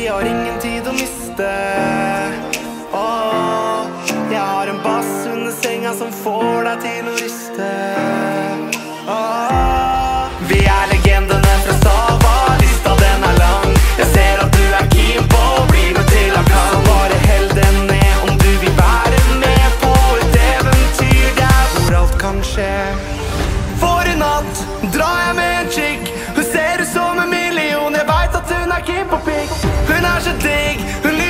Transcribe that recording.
har ingen tid å miste. Jeg har en bass under senga som får deg til å riste. Vi er legendene fra Sava, lista den er lang. Jeg ser at du er keen på å bli med til Akan. Så bare hell den ned om du vil være med på et eventyr der hvor alt kan skje. For i natt drar jeg med en chick. Hun ser ut som en million, jeg vet at hun er keen på pikk. Hun er så digg, hun